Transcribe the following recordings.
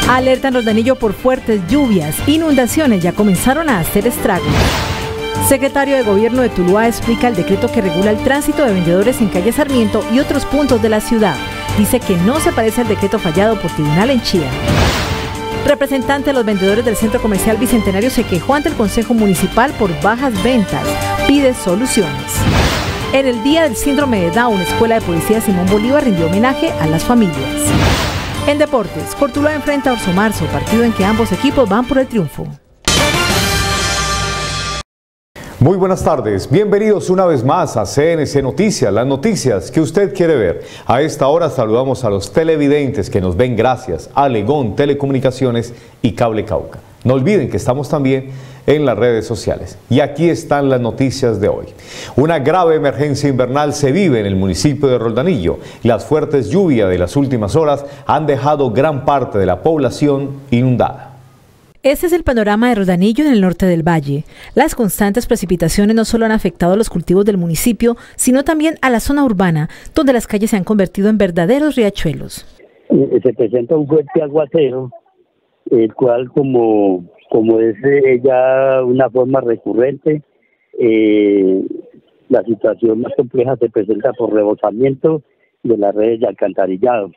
Alerta en Roldanillo por fuertes lluvias. Inundaciones ya comenzaron a hacer estragos. Secretario de Gobierno de Tuluá explica el decreto que regula el tránsito de vendedores en calle Sarmiento y otros puntos de la ciudad. Dice que no se parece al decreto fallado por tribunal en Chía. Representante de los vendedores del Centro Comercial Bicentenario se quejó ante el Consejo Municipal por bajas ventas. Pide soluciones. En el Día del Síndrome de Down, Escuela de Policía Simón Bolívar rindió homenaje a las familias. En deportes, Cortuluá enfrenta a Orso Marzo, partido en que ambos equipos van por el triunfo. Muy buenas tardes, bienvenidos una vez más a CNC Noticias, las noticias que usted quiere ver. A esta hora saludamos a los televidentes que nos ven gracias a Legón Telecomunicaciones y Cable Cauca. No olviden que estamos también en las redes sociales. Y aquí están las noticias de hoy. Una grave emergencia invernal se vive en el municipio de Roldanillo. Las fuertes lluvias de las últimas horas han dejado gran parte de la población inundada. Este es el panorama de Roldanillo en el norte del valle. Las constantes precipitaciones no solo han afectado a los cultivos del municipio, sino también a la zona urbana, donde las calles se han convertido en verdaderos riachuelos. Se presenta un fuerte aguacero, el cual como es ya una forma recurrente, la situación más compleja se presenta por rebosamiento de las redes de alcantarillado.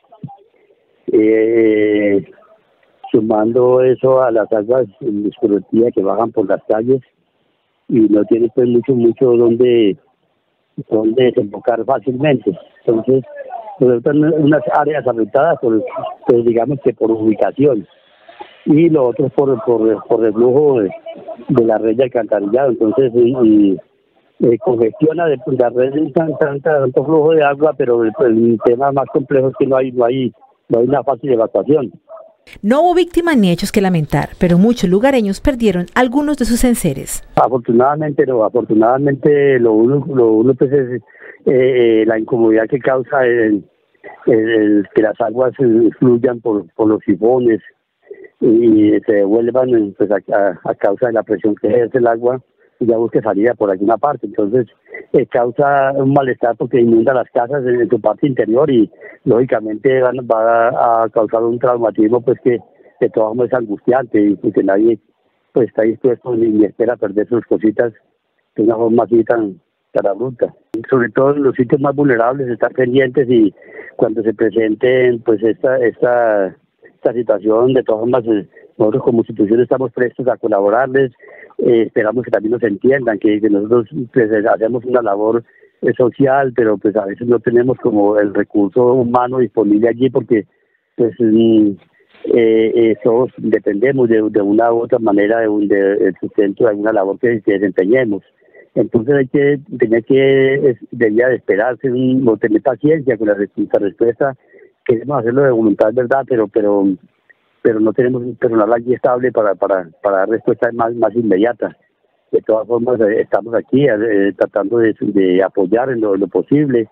Sumando eso a las aguas escurrentidas que bajan por las calles y no tiene pues mucho donde desembocar fácilmente. Entonces, están unas áreas afectadas pues digamos que por ubicación, y lo otro por el flujo de la red de alcantarillado. Entonces congestiona de la red tanto flujo de agua, pero el tema más complejo es que no hay una fácil evacuación. No hubo víctimas ni hechos que lamentar, pero muchos lugareños perdieron algunos de sus enseres. Afortunadamente no, lo uno pues es la incomodidad que causa el que las aguas fluyan por los sifones y se devuelvan pues a causa de la presión que ejerce el agua y ya busque salida por alguna parte. Entonces causa un malestar porque inunda las casas en su parte interior y lógicamente va a causar un traumatismo pues que de todas formas es angustiante y que nadie pues está dispuesto ni espera perder sus cositas de una forma así tan abrupta. Sobre todo en los sitios más vulnerables estar pendientes y cuando se presenten pues esta situación, de todas formas nosotros como institución estamos prestos a colaborarles. Esperamos que también nos entiendan que nosotros pues, hacemos una labor social, pero pues a veces no tenemos como el recurso humano disponible allí porque pues todos dependemos de una u otra manera del sustento de alguna labor que desempeñemos. Entonces debía de esperarse o tener paciencia con la respuesta. Queremos hacerlo de voluntad, verdad, pero no tenemos un personal allí estable para dar respuestas más inmediatas. De todas formas, estamos aquí tratando de apoyar en lo posible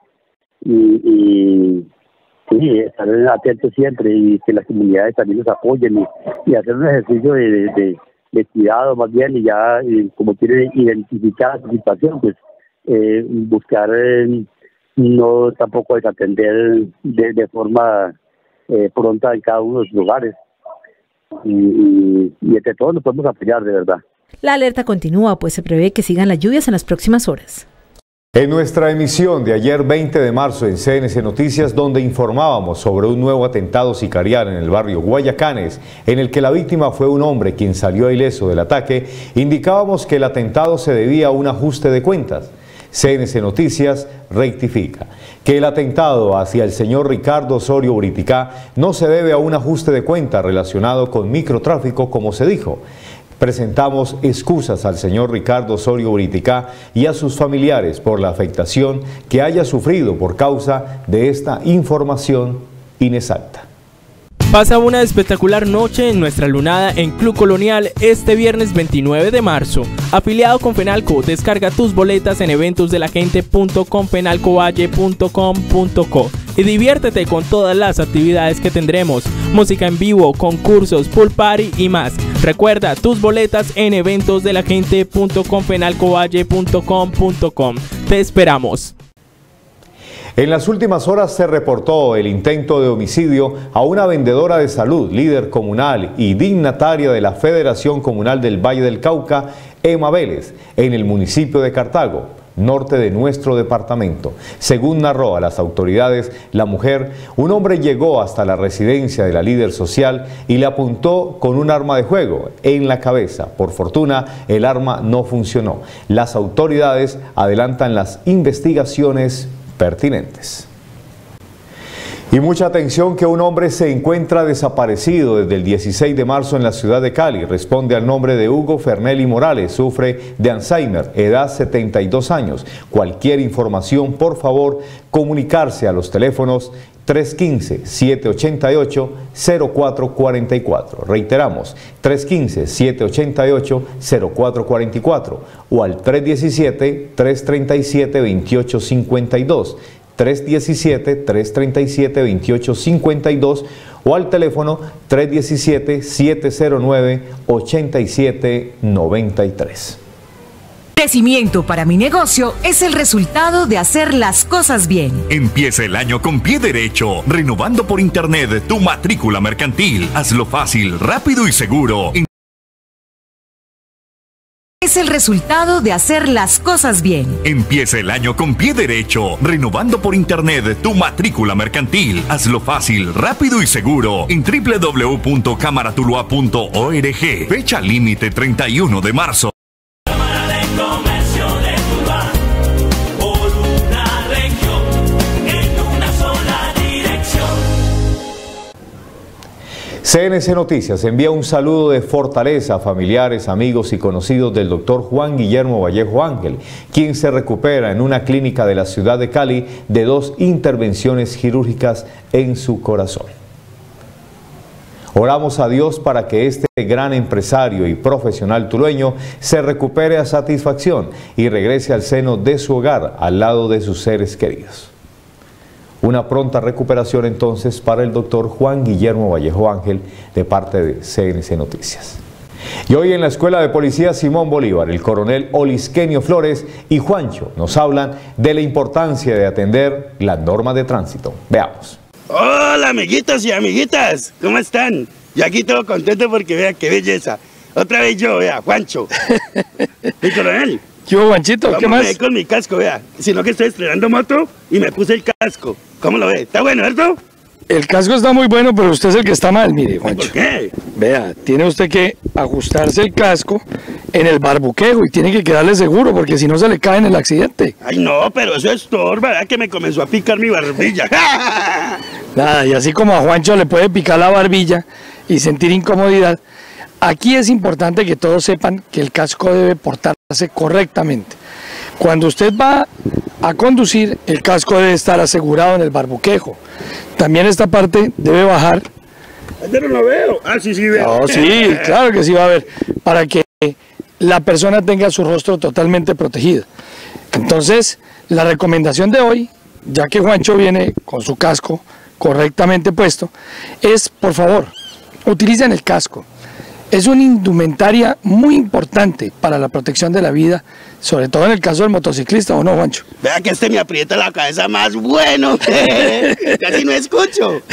y estar atentos siempre y que las comunidades también nos apoyen y hacer un ejercicio de cuidado más bien y ya como quieren identificar la situación, pues buscar no tampoco desatender de forma pronta en cada uno de los lugares. Y entre todos nos podemos apoyar de verdad. La alerta continúa, pues se prevé que sigan las lluvias en las próximas horas. En nuestra emisión de ayer 20 de marzo en CNC Noticias, donde informábamos sobre un nuevo atentado sicarial en el barrio Guayacanes, en el que la víctima fue un hombre quien salió ileso del ataque, indicábamos que el atentado se debía a un ajuste de cuentas. CNC Noticias rectifica que el atentado hacia el señor Ricardo Osorio Uriticá no se debe a un ajuste de cuentas relacionado con microtráfico como se dijo. Presentamos excusas al señor Ricardo Osorio Uriticá y a sus familiares por la afectación que haya sufrido por causa de esta información inexacta. Pasa una espectacular noche en nuestra lunada en Club Colonial este viernes 29 de marzo. Afiliado con Fenalco, descarga tus boletas en eventosdelagente.com, fenalcovalle.com.co y diviértete con todas las actividades que tendremos, música en vivo, concursos, pool party y más. Recuerda tus boletas en eventosdelagente.com, fenalcovalle.com.co. Te esperamos. En las últimas horas se reportó el intento de homicidio a una vendedora de salud, líder comunal y dignataria de la Federación Comunal del Valle del Cauca, Emma Vélez, en el municipio de Cartago, norte de nuestro departamento. Según narró a las autoridades la mujer, un hombre llegó hasta la residencia de la líder social y le apuntó con un arma de fuego en la cabeza. Por fortuna, el arma no funcionó. Las autoridades adelantan las investigaciones pertinentes. Y mucha atención que un hombre se encuentra desaparecido desde el 16 de marzo en la ciudad de Cali. Responde al nombre de Hugo Fernelli Morales, sufre de Alzheimer, edad 72 años. Cualquier información, por favor, comunicarse a los teléfonos 315-788-0444. Reiteramos, 315-788-0444 o al 317-337-2852. 317-337-2852 o al teléfono 317-709-8793. Crecimiento para mi negocio es el resultado de hacer las cosas bien. Empieza el año con pie derecho, renovando por internet tu matrícula mercantil. Hazlo fácil, rápido y seguro. Es el resultado de hacer las cosas bien. Empieza el año con pie derecho, renovando por internet tu matrícula mercantil. Hazlo fácil, rápido y seguro en www.cámaratuluá.org. Fecha límite 31 de marzo. Cámara de Comercio de Tuluá, por una región, en una sola dirección. CNC Noticias envía un saludo de fortaleza a familiares, amigos y conocidos del doctor Juan Guillermo Vallejo Ángel, quien se recupera en una clínica de la ciudad de Cali de 2 intervenciones quirúrgicas en su corazón. Oramos a Dios para que este gran empresario y profesional tulueño se recupere a satisfacción y regrese al seno de su hogar al lado de sus seres queridos. Una pronta recuperación entonces para el doctor Juan Guillermo Vallejo Ángel de parte de CNC Noticias. Y hoy en la Escuela de Policía Simón Bolívar, el coronel Olisquenio Flores y Juancho nos hablan de la importancia de atender las normas de tránsito. Veamos. Hola amiguitos y amiguitas, ¿cómo están? Yo aquí todo contento porque vea qué belleza. Otra vez yo, vea, Juancho. El coronel. Yo, Juanchito, ¿qué más? Con mi casco, vea. Sino que estoy estrenando moto y me puse el casco. ¿Cómo lo ve? ¿Está bueno, cierto? El casco está muy bueno, pero usted es el que está mal, mire, Juancho. ¿Por qué? Vea, tiene usted que ajustarse el casco en el barbuquejo y tiene que quedarle seguro, porque si no se le cae en el accidente. Ay, no, pero eso es estorba, ¿verdad? Que me comenzó a picar mi barbilla. Nada, y así como a Juancho le puede picar la barbilla y sentir incomodidad, aquí es importante que todos sepan que el casco debe portarse correctamente. Cuando usted va a conducir, el casco debe estar asegurado en el barbuquejo. También esta parte debe bajar. Yo no lo veo. Ah, sí, sí, veo. No, sí, claro que sí va a ver, para que la persona tenga su rostro totalmente protegido. Entonces, la recomendación de hoy, ya que Juancho viene con su casco correctamente puesto, es, por favor, utilicen el casco. Es una indumentaria muy importante para la protección de la vida, sobre todo en el caso del motociclista, ¿o no, Juancho? Vea que me aprieta la cabeza más bueno. Casi no escucho.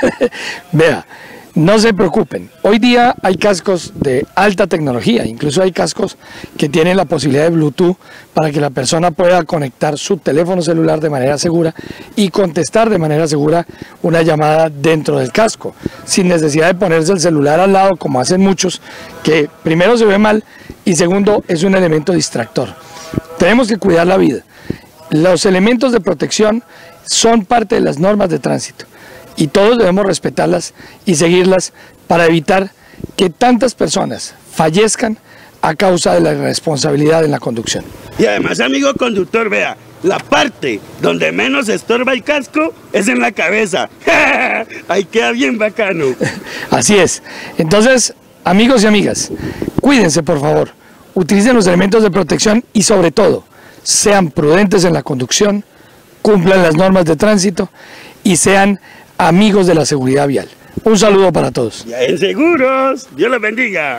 Vea, no se preocupen. Hoy día hay cascos de alta tecnología, incluso hay cascos que tienen la posibilidad de Bluetooth para que la persona pueda conectar su teléfono celular de manera segura y contestar de manera segura una llamada dentro del casco, sin necesidad de ponerse el celular al lado como hacen muchos, que primero se ve mal y segundo es un elemento distractor. Tenemos que cuidar la vida. Los elementos de protección son parte de las normas de tránsito y todos debemos respetarlas y seguirlas para evitar que tantas personas fallezcan a causa de la irresponsabilidad en la conducción. Y además, amigo conductor, vea, la parte donde menos estorba el casco es en la cabeza. Ahí queda bien bacano. Así es. Entonces, amigos y amigas, cuídense por favor, utilicen los elementos de protección y sobre todo, sean prudentes en la conducción, cumplan las normas de tránsito y sean amigos de la seguridad vial. Un saludo para todos. Ya en seguros, Dios los bendiga.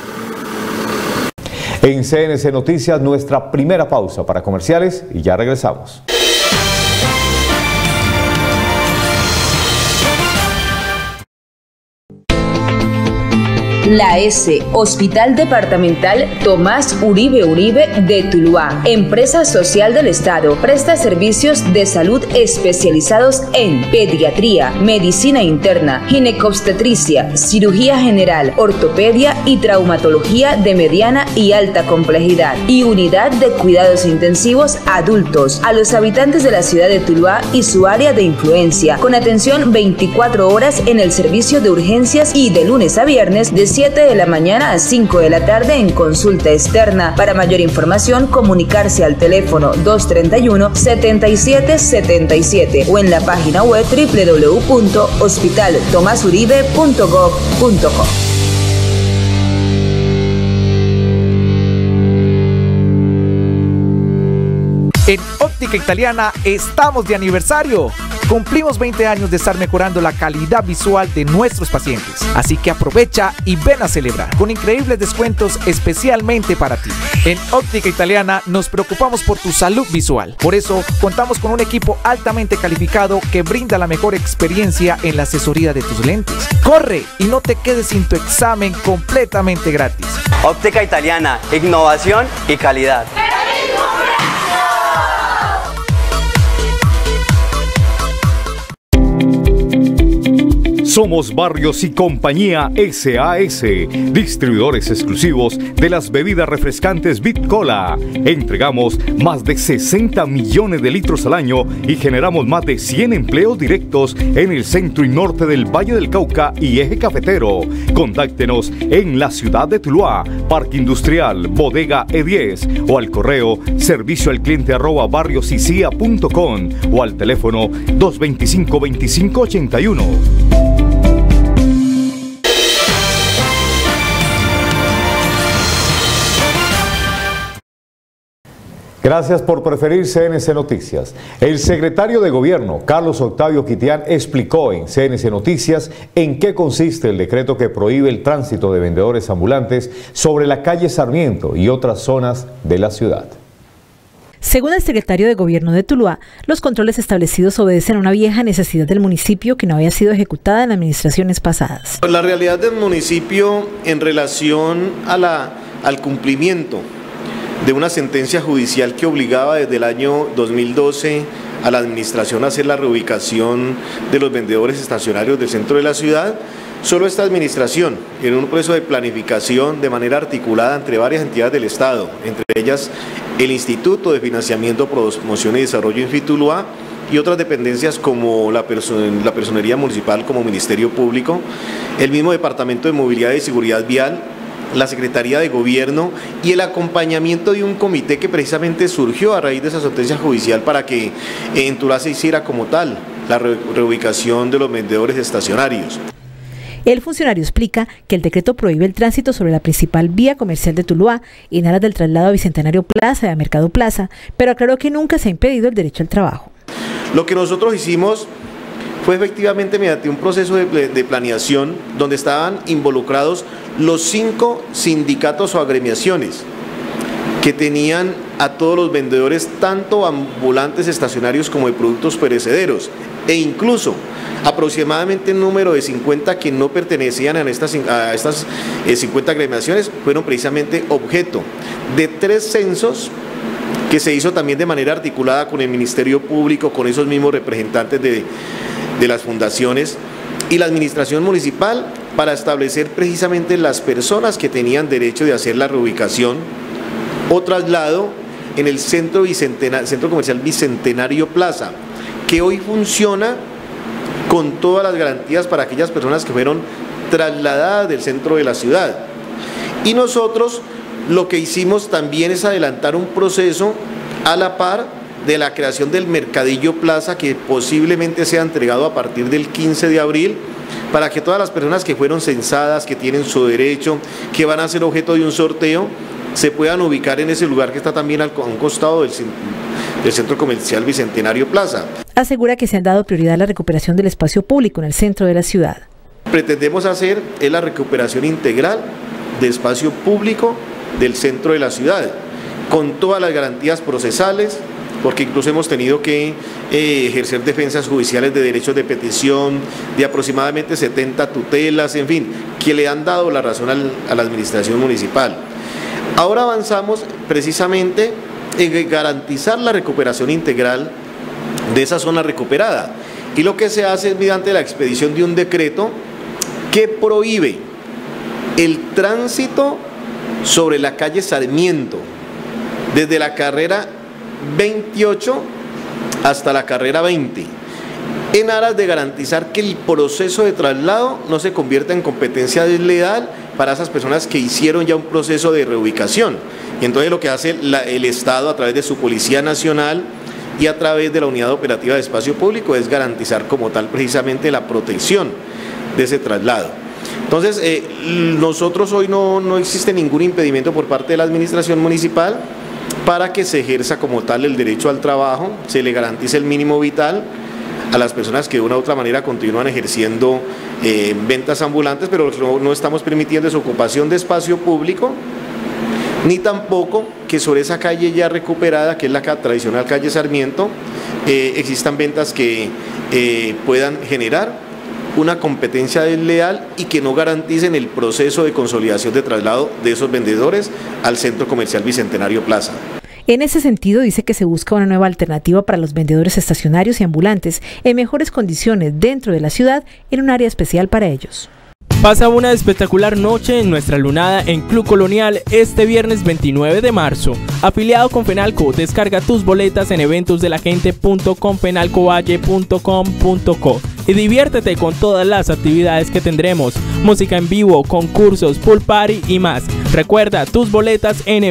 En CNC Noticias, nuestra primera pausa para comerciales y ya regresamos. La S, Hospital Departamental Tomás Uribe Uribe de Tuluá, empresa social del Estado, presta servicios de salud especializados en pediatría, medicina interna, ginecobstetricia, cirugía general, ortopedia y traumatología de mediana y alta complejidad, y unidad de cuidados intensivos adultos a los habitantes de la ciudad de Tuluá y su área de influencia, con atención 24 horas en el servicio de urgencias y de lunes a viernes de 7 de la mañana a 5 de la tarde en consulta externa. Para mayor información, comunicarse al teléfono 231-7777 o en la página web www.hospitaltomasuribe.gov.co. En Óptica Italiana estamos de aniversario. Cumplimos 20 años de estar mejorando la calidad visual de nuestros pacientes. Así que aprovecha y ven a celebrar con increíbles descuentos especialmente para ti. En Óptica Italiana nos preocupamos por tu salud visual. Por eso contamos con un equipo altamente calificado que brinda la mejor experiencia en la asesoría de tus lentes. Corre y no te quedes sin tu examen completamente gratis. Óptica Italiana, innovación y calidad. Somos Barrios y Compañía SAS, distribuidores exclusivos de las bebidas refrescantes Bitcola. Entregamos más de 60 millones de litros al año y generamos más de 100 empleos directos en el centro y norte del Valle del Cauca y Eje Cafetero. Contáctenos en la ciudad de Tuluá, Parque Industrial, Bodega E10 o al correo servicioalcliente@barriosicia.com o al teléfono 225-2581. Gracias por preferir CNC Noticias. El secretario de Gobierno, Carlos Octavio Quitián, explicó en CNC Noticias en qué consiste el decreto que prohíbe el tránsito de vendedores ambulantes sobre la calle Sarmiento y otras zonas de la ciudad. Según el secretario de Gobierno de Tuluá, los controles establecidos obedecen a una vieja necesidad del municipio que no había sido ejecutada en administraciones pasadas. La realidad del municipio en relación al cumplimiento de una sentencia judicial que obligaba desde el año 2012 a la administración a hacer la reubicación de los vendedores estacionarios del centro de la ciudad, solo esta administración, en un proceso de planificación de manera articulada entre varias entidades del Estado, entre ellas el Instituto de Financiamiento, Promoción y Desarrollo Infituluá y otras dependencias como la Personería Municipal como Ministerio Público, el mismo Departamento de Movilidad y Seguridad Vial, la Secretaría de Gobierno y el acompañamiento de un comité que precisamente surgió a raíz de esa sentencia judicial para que en Tuluá se hiciera como tal la reubicación de los vendedores estacionarios. El funcionario explica que el decreto prohíbe el tránsito sobre la principal vía comercial de Tuluá en aras del traslado a Bicentenario Plaza y a Mercado Plaza, pero aclaró que nunca se ha impedido el derecho al trabajo. Lo que nosotros hicimos fue efectivamente mediante un proceso de planeación donde estaban involucrados los 5 sindicatos o agremiaciones que tenían a todos los vendedores, tanto ambulantes, estacionarios como de productos perecederos, e incluso aproximadamente el número de 50 que no pertenecían a estas 50 agremiaciones fueron precisamente objeto de 3 censos que se hizo también de manera articulada con el Ministerio Público, con esos mismos representantes de las fundaciones y la administración municipal para establecer precisamente las personas que tenían derecho de hacer la reubicación o traslado en el centro comercial Bicentenario Plaza, que hoy funciona con todas las garantías para aquellas personas que fueron trasladadas del centro de la ciudad. Y nosotros lo que hicimos también es adelantar un proceso a la par de la creación del Mercadillo Plaza, que posiblemente sea entregado a partir del 15 de abril, para que todas las personas que fueron censadas, que tienen su derecho, que van a ser objeto de un sorteo, se puedan ubicar en ese lugar que está también a un costado del centro comercial Bicentenario Plaza. Asegura que se han dado prioridad a la recuperación del espacio público en el centro de la ciudad. Pretendemos hacer la recuperación integral de espacio público del centro de la ciudad, con todas las garantías procesales, porque incluso hemos tenido que ejercer defensas judiciales de derechos de petición, de aproximadamente 70 tutelas, en fin, que le han dado la razón a la administración municipal. Ahora avanzamos precisamente en garantizar la recuperación integral de esa zona recuperada, y lo que se hace es mediante la expedición de un decreto que prohíbe el tránsito sobre la calle Sarmiento, desde la carrera 28 hasta la carrera 20, en aras de garantizar que el proceso de traslado no se convierta en competencia desleal para esas personas que hicieron ya un proceso de reubicación. Y entonces lo que hace el Estado a través de su Policía Nacional y a través de la Unidad Operativa de Espacio Público es garantizar como tal precisamente la protección de ese traslado. Entonces, nosotros hoy no existe ningún impedimento por parte de la administración municipal para que se ejerza como tal el derecho al trabajo, se le garantice el mínimo vital a las personas que de una u otra manera continúan ejerciendo ventas ambulantes, pero no estamos permitiendo esa ocupación de espacio público, ni tampoco que sobre esa calle ya recuperada, que es la tradicional calle Sarmiento, existan ventas que puedan generar una competencia desleal y que no garanticen el proceso de consolidación de traslado de esos vendedores al Centro Comercial Bicentenario Plaza. En ese sentido, dice que se busca una nueva alternativa para los vendedores estacionarios y ambulantes en mejores condiciones dentro de la ciudad, en un área especial para ellos. Pasa una espectacular noche en nuestra lunada en Club Colonial este viernes 29 de marzo. Afiliado con Fenalco, descarga tus boletas en eventosdelagente.com.fenalcovalle.com.co y diviértete con todas las actividades que tendremos: música en vivo, concursos, pool party y más. Recuerda tus boletas en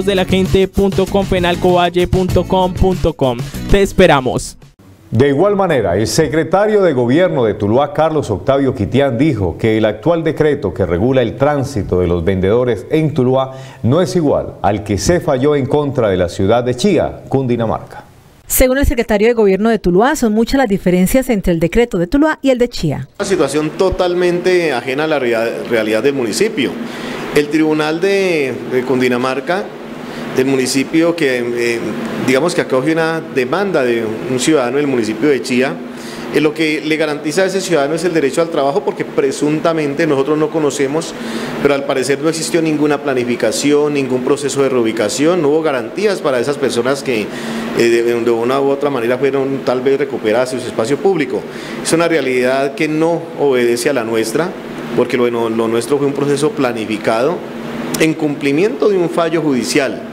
eventosdelagente.com.fenalcovalle.com.co. Te esperamos. De igual manera, el secretario de Gobierno de Tuluá, Carlos Octavio Quitián, dijo que el actual decreto que regula el tránsito de los vendedores en Tuluá no es igual al que se falló en contra de la ciudad de Chía, Cundinamarca. Según el secretario de Gobierno de Tuluá, son muchas las diferencias entre el decreto de Tuluá y el de Chía. Una situación totalmente ajena a la realidad del municipio. El Tribunal de Cundinamarca, del municipio, que digamos que acoge una demanda de un ciudadano del municipio de Chía, lo que le garantiza a ese ciudadano es el derecho al trabajo, porque presuntamente nosotros no conocemos, pero al parecer no existió ninguna planificación, ningún proceso de reubicación, no hubo garantías para esas personas que de una u otra manera fueron tal vez recuperadas en su espacio público. Es una realidad que no obedece a la nuestra, porque lo nuestro fue un proceso planificado en cumplimiento de un fallo judicial,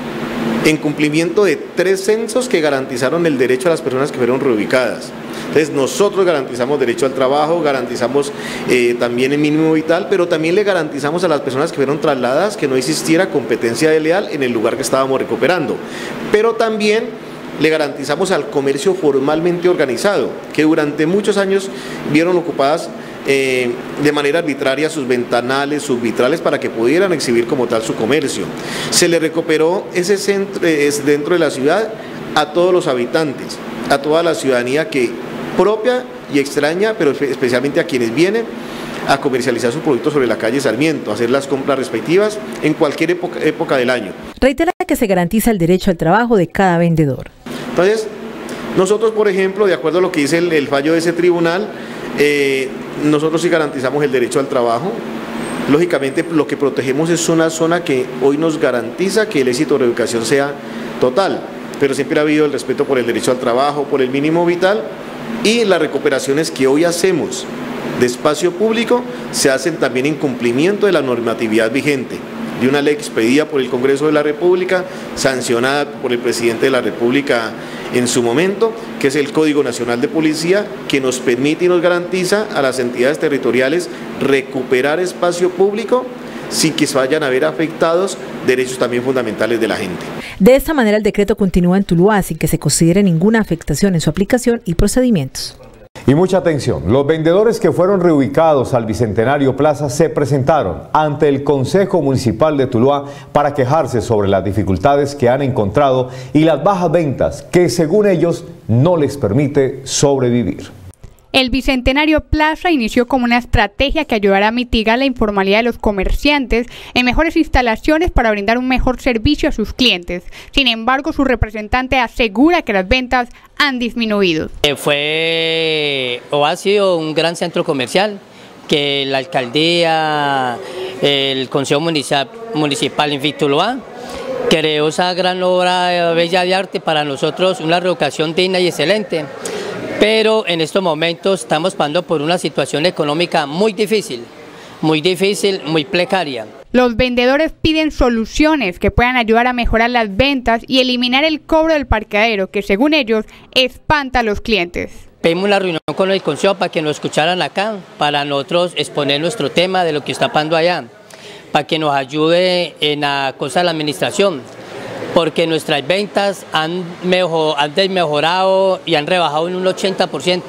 en cumplimiento de 3 censos que garantizaron el derecho a las personas que fueron reubicadas. Entonces nosotros garantizamos derecho al trabajo, garantizamos también el mínimo vital, pero también le garantizamos a las personas que fueron trasladadas que no existiera competencia desleal en el lugar que estábamos recuperando. Pero también le garantizamos al comercio formalmente organizado, que durante muchos años vieron ocupadas de manera arbitraria sus ventanales, sus vitrales, para que pudieran exhibir como tal su comercio. Se le recuperó ese centro dentro de la ciudad a todos los habitantes, a toda la ciudadanía que propia y extraña, pero especialmente a quienes vienen a comercializar sus productos sobre la calle Sarmiento, a hacer las compras respectivas en cualquier época del año. Reitera que se garantiza el derecho al trabajo de cada vendedor. Entonces, nosotros, por ejemplo, de acuerdo a lo que dice el fallo de ese tribunal, nosotros sí garantizamos el derecho al trabajo. Lógicamente, lo que protegemos es una zona que hoy nos garantiza que el éxito de reubicación sea total, pero siempre ha habido el respeto por el derecho al trabajo, por el mínimo vital, y las recuperaciones que hoy hacemos de espacio público se hacen también en cumplimiento de la normatividad vigente, de una ley expedida por el Congreso de la República, sancionada por el Presidente de la República en su momento, que es el Código Nacional de Policía, que nos permite y nos garantiza a las entidades territoriales recuperar espacio público sin que se vayan a ver afectados derechos también fundamentales de la gente. De esta manera, el decreto continúa en Tuluá sin que se considere ninguna afectación en su aplicación y procedimientos. Y mucha atención, los vendedores que fueron reubicados al Bicentenario Plaza se presentaron ante el Consejo Municipal de Tuluá para quejarse sobre las dificultades que han encontrado y las bajas ventas que, según ellos, no les permite sobrevivir. El Bicentenario Plaza inició como una estrategia que ayudará a mitigar la informalidad de los comerciantes en mejores instalaciones para brindar un mejor servicio a sus clientes. Sin embargo, su representante asegura que las ventas han disminuido. Ha sido un gran centro comercial que la alcaldía, el Consejo Municipal en Tuluá creó esa gran obra bella de arte para nosotros, una reeducación digna y excelente. Pero en estos momentos estamos pasando por una situación económica muy difícil, muy precaria. Los vendedores piden soluciones que puedan ayudar a mejorar las ventas y eliminar el cobro del parqueadero, que según ellos espanta a los clientes. Pedimos una reunión con el consejo para que nos escucharan acá, para nosotros exponer nuestro tema de lo que está pasando allá, para que nos ayude en la cosa de la administración, porque nuestras ventas han desmejorado y han rebajado en un 80%,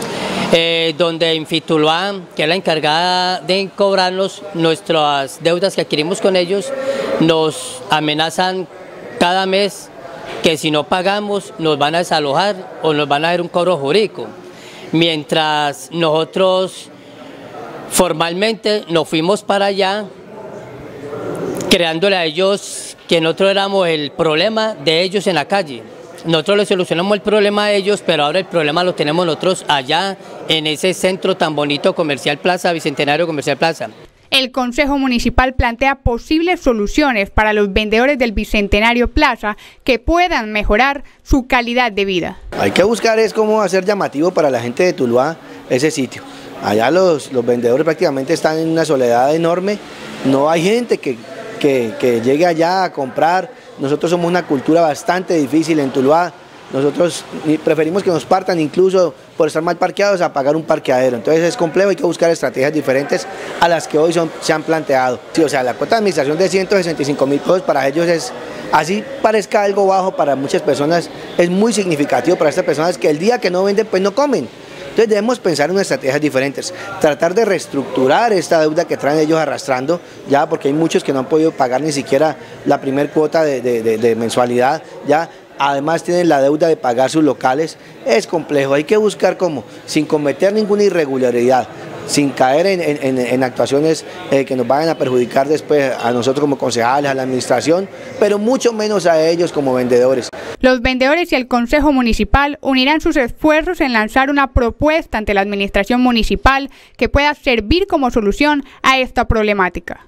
donde en Fituluá, que es la encargada de cobrarnos nuestras deudas que adquirimos con ellos, nos amenazan cada mes que si no pagamos nos van a desalojar o nos van a hacer un cobro jurídico, mientras nosotros formalmente nos fuimos para allá creándole a ellos que nosotros éramos el problema de ellos en la calle. Nosotros les solucionamos el problema a ellos, pero ahora el problema lo tenemos nosotros allá en ese centro tan bonito comercial Plaza, Bicentenario Comercial Plaza. El Consejo Municipal plantea posibles soluciones para los vendedores del Bicentenario Plaza que puedan mejorar su calidad de vida. Hay que buscar es cómo hacer llamativo para la gente de Tuluá ese sitio. Allá los vendedores prácticamente están en una soledad enorme, no hay gente que llegue allá a comprar. Nosotros somos una cultura bastante difícil en Tuluá. Nosotros preferimos que nos partan incluso por estar mal parqueados a pagar un parqueadero. Entonces es complejo, hay que buscar estrategias diferentes a las que hoy se han planteado. Sí, o sea, la cuota de administración de 165.000 pesos para ellos es, así parezca algo bajo, para muchas personas es muy significativo para estas personas que el día que no venden pues no comen. Entonces debemos pensar en estrategias diferentes, tratar de reestructurar esta deuda que traen ellos arrastrando, ya porque hay muchos que no han podido pagar ni siquiera la primer cuota de mensualidad, ya. Además tienen la deuda de pagar sus locales. Es complejo, hay que buscar cómo, sin cometer ninguna irregularidad, sin caer en actuaciones que nos vayan a perjudicar después a nosotros como concejales, a la administración, pero mucho menos a ellos como vendedores. Los vendedores y el Consejo Municipal unirán sus esfuerzos en lanzar una propuesta ante la administración municipal que pueda servir como solución a esta problemática.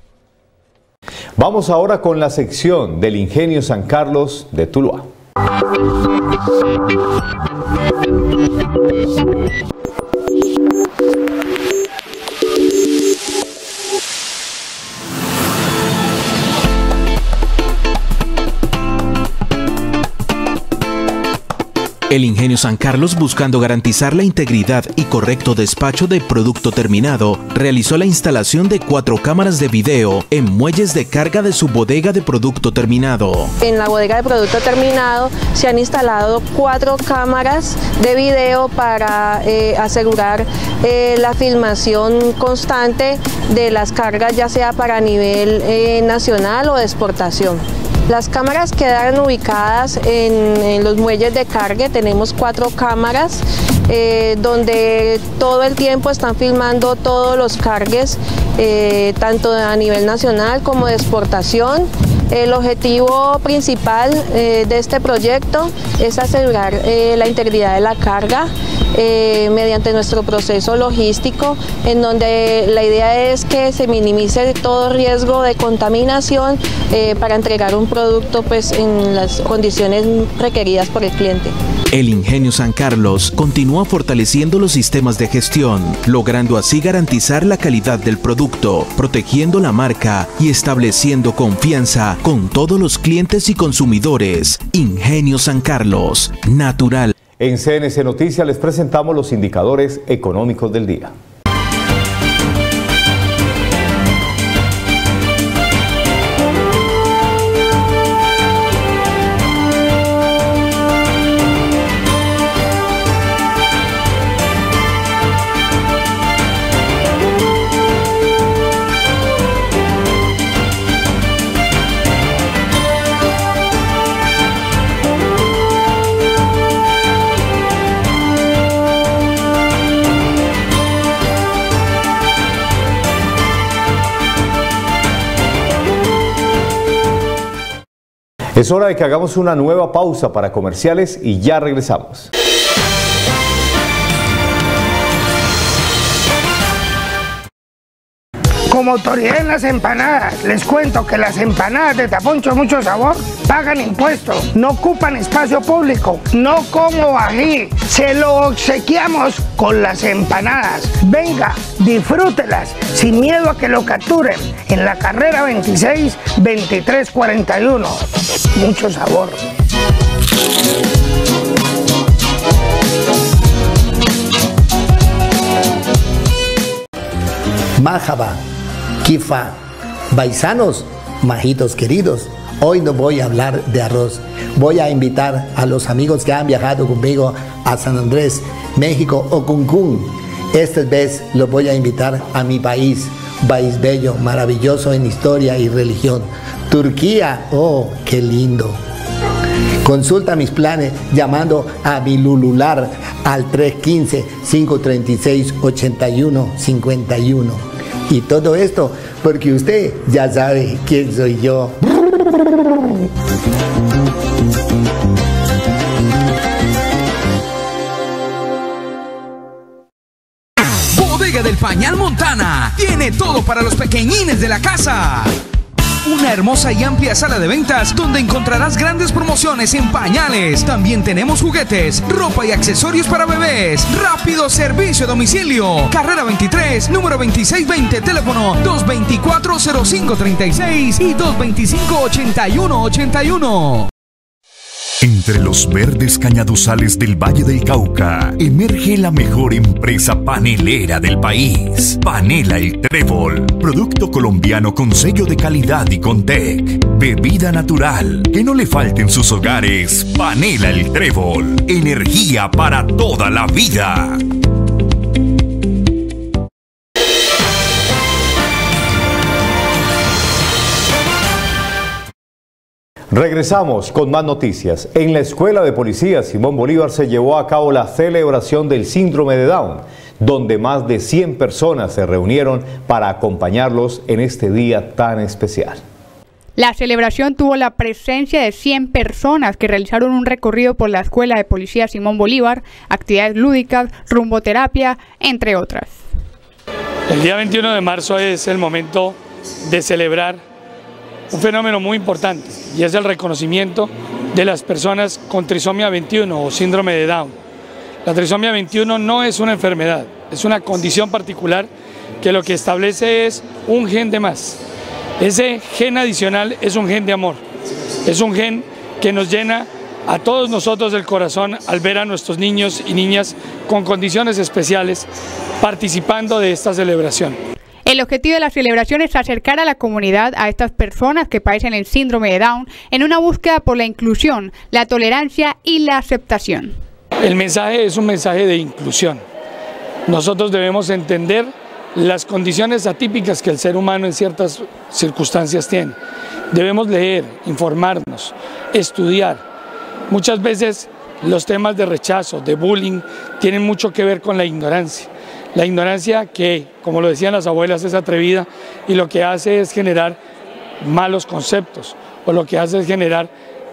Vamos ahora con la sección del Ingenio San Carlos de Tuluá. El Ingenio San Carlos, buscando garantizar la integridad y correcto despacho de producto terminado, realizó la instalación de 4 cámaras de video en muelles de carga de su bodega de producto terminado. En la bodega de producto terminado se han instalado 4 cámaras de video para asegurar la filmación constante de las cargas, ya sea para nivel nacional o de exportación. Las cámaras quedan ubicadas en los muelles de carga. Tenemos 4 cámaras donde todo el tiempo están filmando todos los cargues, tanto a nivel nacional como de exportación. El objetivo principal de este proyecto es asegurar la integridad de la carga mediante nuestro proceso logístico, en donde la idea es que se minimice todo riesgo de contaminación para entregar un producto pues, en las condiciones requeridas por el cliente. El Ingenio San Carlos continúa fortaleciendo los sistemas de gestión, logrando así garantizar la calidad del producto, protegiendo la marca y estableciendo confianza con todos los clientes y consumidores. Ingenio San Carlos, natural. En CNC Noticias les presentamos los indicadores económicos del día. Es hora de que hagamos una nueva pausa para comerciales y ya regresamos. Como autoridad en las empanadas, les cuento que las empanadas de Taponcho Mucho Sabor pagan impuestos, no ocupan espacio público, no como ají, se lo obsequiamos con las empanadas. Venga, disfrútelas sin miedo a que lo capturen en la carrera 26-2341. Mucho sabor. Majaba, Kifa, paisanos, majitos queridos, hoy no voy a hablar de arroz. Voy a invitar a los amigos que han viajado conmigo a San Andrés, México o Cancún. Esta vez los voy a invitar a mi país bello, maravilloso en historia y religión. Turquía, oh, qué lindo. Consulta mis planes llamando a mi Lulular al 315-536-8151. Y todo esto porque usted ya sabe quién soy yo. Bodega del Pañal Montana tiene todo para los pequeñines de la casa. Una hermosa y amplia sala de ventas donde encontrarás grandes promociones en pañales. También tenemos juguetes, ropa y accesorios para bebés. Rápido servicio a domicilio. Carrera 23, número 2620, teléfono 224-0536 y 225-8181. Entre los verdes cañaduzales del Valle del Cauca, emerge la mejor empresa panelera del país. Panela El Trébol, producto colombiano con sello de calidad y Contec. Bebida natural, que no le falte en sus hogares. Panela El Trébol, energía para toda la vida. Regresamos con más noticias. En la Escuela de Policía Simón Bolívar se llevó a cabo la celebración del síndrome de Down, donde más de 100 personas se reunieron para acompañarlos en este día tan especial. La celebración tuvo la presencia de 100 personas que realizaron un recorrido por la Escuela de Policía Simón Bolívar, actividades lúdicas, rumboterapia, entre otras. El día 21 de marzo es el momento de celebrar un fenómeno muy importante y es el reconocimiento de las personas con trisomía 21 o síndrome de Down. La trisomía 21 no es una enfermedad, es una condición particular que lo que establece es un gen de más. Ese gen adicional es un gen de amor, es un gen que nos llena a todos nosotros el corazón al ver a nuestros niños y niñas con condiciones especiales participando de esta celebración. El objetivo de la celebración es acercar a la comunidad a estas personas que padecen el síndrome de Down en una búsqueda por la inclusión, la tolerancia y la aceptación. El mensaje es un mensaje de inclusión. Nosotros debemos entender las condiciones atípicas que el ser humano en ciertas circunstancias tiene. Debemos leer, informarnos, estudiar. Muchas veces los temas de rechazo, de bullying, tienen mucho que ver con la ignorancia. La ignorancia que, como lo decían las abuelas, es atrevida y lo que hace es generar malos conceptos o lo que hace es generar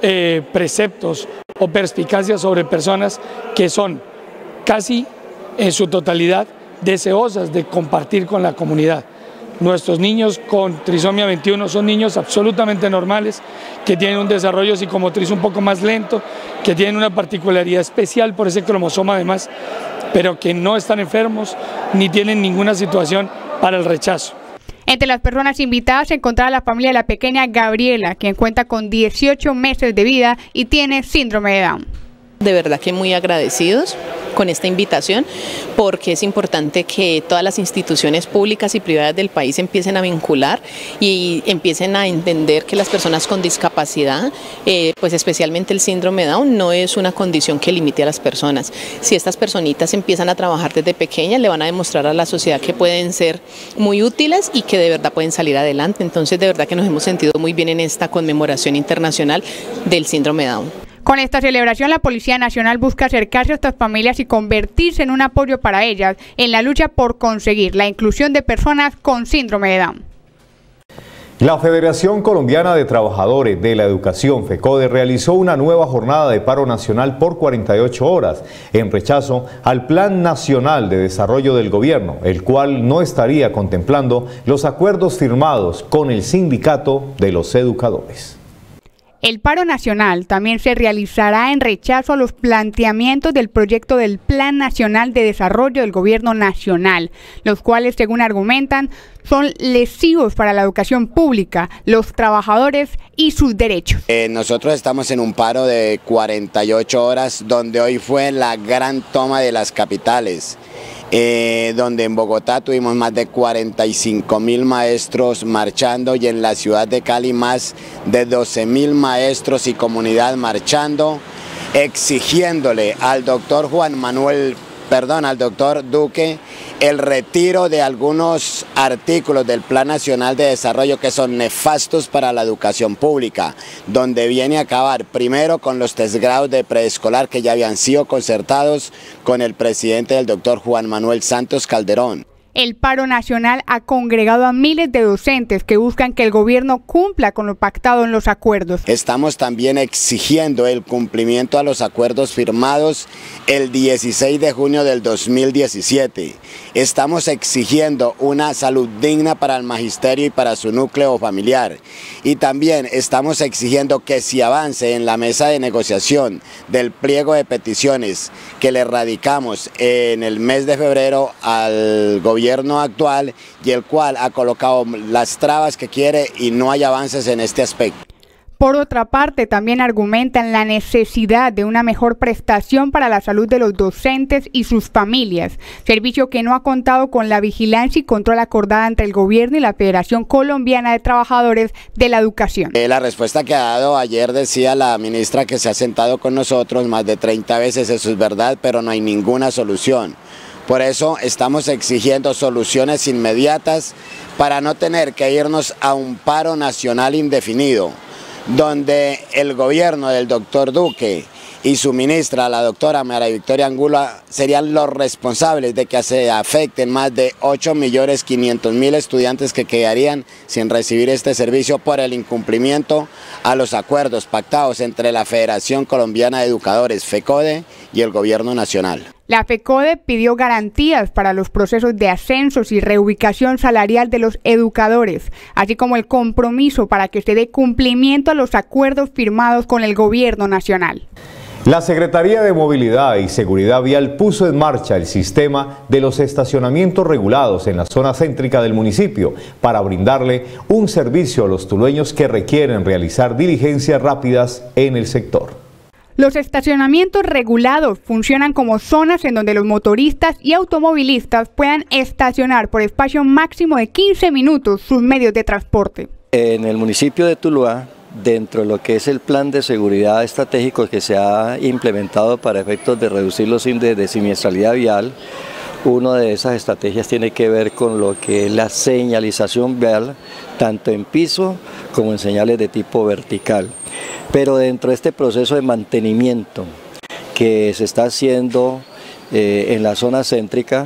preceptos o perspicacias sobre personas que son casi en su totalidad deseosas de compartir con la comunidad. Nuestros niños con trisomía 21 son niños absolutamente normales, que tienen un desarrollo psicomotriz un poco más lento, que tienen una particularidad especial por ese cromosoma además, pero que no están enfermos ni tienen ninguna situación para el rechazo. Entre las personas invitadas se encontraba la familia de la pequeña Gabriela, quien cuenta con 18 meses de vida y tiene síndrome de Down. De verdad que muy agradecidos con esta invitación, porque es importante que todas las instituciones públicas y privadas del país empiecen a vincular y empiecen a entender que las personas con discapacidad, pues especialmente el síndrome Down, no es una condición que limite a las personas. Si estas personitas empiezan a trabajar desde pequeñas, le van a demostrar a la sociedad que pueden ser muy útiles y que de verdad pueden salir adelante. Entonces de verdad que nos hemos sentido muy bien en esta conmemoración internacional del síndrome Down. Con esta celebración, la Policía Nacional busca acercarse a estas familias y convertirse en un apoyo para ellas en la lucha por conseguir la inclusión de personas con síndrome de Down. La Federación Colombiana de Trabajadores de la Educación, FECODE, realizó una nueva jornada de paro nacional por 48 horas en rechazo al Plan Nacional de Desarrollo del Gobierno, el cual no estaría contemplando los acuerdos firmados con el Sindicato de los Educadores. El paro nacional también se realizará en rechazo a los planteamientos del proyecto del Plan Nacional de Desarrollo del Gobierno Nacional, los cuales, según argumentan, son lesivos para la educación pública, los trabajadores y sus derechos. Nosotros estamos en un paro de 48 horas, donde hoy fue la gran toma de las capitales. Donde en Bogotá tuvimos más de 45.000 maestros marchando y en la ciudad de Cali más de 12.000 maestros y comunidad marchando, exigiéndole al doctor al doctor Duque el retiro de algunos artículos del Plan Nacional de Desarrollo que son nefastos para la educación pública, donde viene a acabar primero con los 3 grados de preescolar que ya habían sido concertados con el presidente del doctor Juan Manuel Santos Calderón. El paro nacional ha congregado a miles de docentes que buscan que el gobierno cumpla con lo pactado en los acuerdos. Estamos también exigiendo el cumplimiento a los acuerdos firmados el 16 de junio del 2017. Estamos exigiendo una salud digna para el magisterio y para su núcleo familiar. Y también estamos exigiendo que se avance en la mesa de negociación del pliego de peticiones que le radicamos en el mes de febrero al gobierno actual y el cual ha colocado las trabas que quiere y no hay avances en este aspecto. Por otra parte, también argumentan la necesidad de una mejor prestación para la salud de los docentes y sus familias, servicio que no ha contado con la vigilancia y control acordada entre el gobierno y la Federación Colombiana de Trabajadores de la Educación. La respuesta que ha dado ayer decía la ministra que se ha sentado con nosotros más de 30 veces, eso es verdad, pero no hay ninguna solución. Por eso estamos exigiendo soluciones inmediatas para no tener que irnos a un paro nacional indefinido, donde el gobierno del doctor Duque y su ministra, la doctora María Victoria Angulo, serían los responsables de que se afecten más de 8.500.000 estudiantes que quedarían sin recibir este servicio por el incumplimiento a los acuerdos pactados entre la Federación Colombiana de Educadores, FECODE, y el gobierno nacional. La FECODE pidió garantías para los procesos de ascensos y reubicación salarial de los educadores, así como el compromiso para que se dé cumplimiento a los acuerdos firmados con el gobierno nacional. La Secretaría de Movilidad y Seguridad Vial puso en marcha el sistema de los estacionamientos regulados en la zona céntrica del municipio para brindarle un servicio a los tulueños que requieren realizar diligencias rápidas en el sector. Los estacionamientos regulados funcionan como zonas en donde los motoristas y automovilistas puedan estacionar por espacio máximo de 15 minutos sus medios de transporte. En el municipio de Tuluá, dentro de lo que es el plan de seguridad estratégico que se ha implementado para efectos de reducir los índices de siniestralidad vial, una de esas estrategias tiene que ver con lo que es la señalización vial, tanto en piso como en señales de tipo vertical. Pero dentro de este proceso de mantenimiento que se está haciendo en la zona céntrica,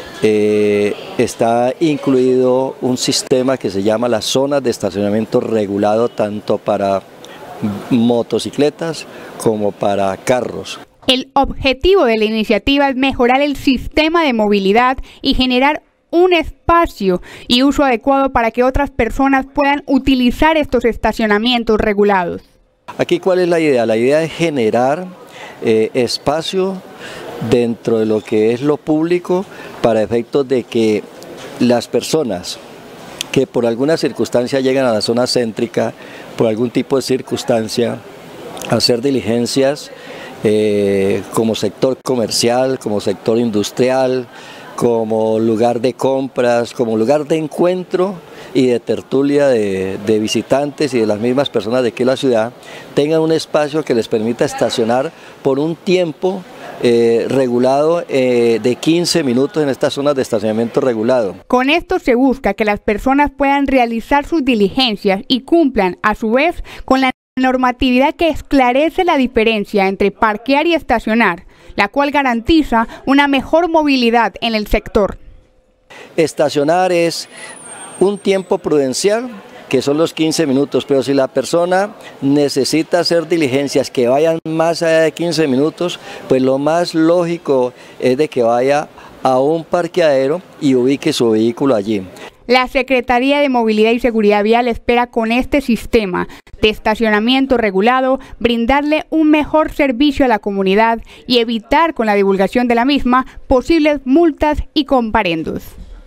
está incluido un sistema que se llama las zonas de estacionamiento regulado tanto para motocicletas como para carros. El objetivo de la iniciativa es mejorar el sistema de movilidad y generar un espacio y uso adecuado para que otras personas puedan utilizar estos estacionamientos regulados. Aquí, ¿cuál es la idea? La idea es generar espacio dentro de lo que es lo público para efectos de que las personas que por alguna circunstancia llegan a la zona céntrica, por algún tipo de circunstancia, a hacer diligencias como sector comercial, como sector industrial, como lugar de compras, como lugar de encuentro y de tertulia de visitantes y de las mismas personas de aquí en la ciudad, tengan un espacio que les permita estacionar por un tiempo regulado de 15 minutos en estas zonas de estacionamiento regulado. Con esto se busca que las personas puedan realizar sus diligencias y cumplan a su vez con la normatividad que esclarece la diferencia entre parquear y estacionar, la cual garantiza una mejor movilidad en el sector. Estacionar es un tiempo prudencial que son los 15 minutos, pero si la persona necesita hacer diligencias que vayan más allá de 15 minutos, pues lo más lógico es de que vaya a un parqueadero y ubique su vehículo allí. La Secretaría de Movilidad y Seguridad Vial espera con este sistema de estacionamiento regulado brindarle un mejor servicio a la comunidad y evitar con la divulgación de la misma posibles multas y comparendos.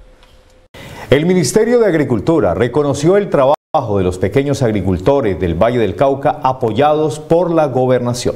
El Ministerio de Agricultura reconoció el trabajo de los pequeños agricultores del Valle del Cauca apoyados por la gobernación.